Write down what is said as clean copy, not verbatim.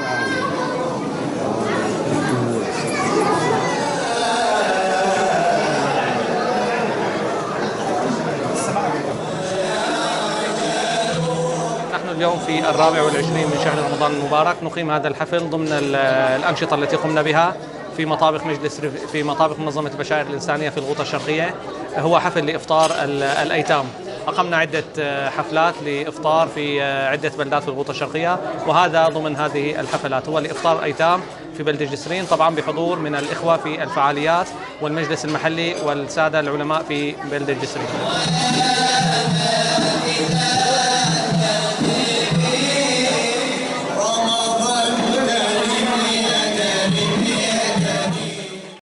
اليوم في 24 من شهر رمضان المبارك نقيم هذا الحفل ضمن الأنشطة التي قمنا بها في مطابق منظمة البشائر الإنسانية في الغوطة الشرقية. هو حفل لإفطار الأيتام. أقمنا عدة حفلات لإفطار في عدة بلدات في الغوطة الشرقية، وهذا ضمن هذه الحفلات هو لإفطار الأيتام في بلدة جسرين، طبعا بحضور من الإخوة في الفعاليات والمجلس المحلي والسادة العلماء في بلدة جسرين.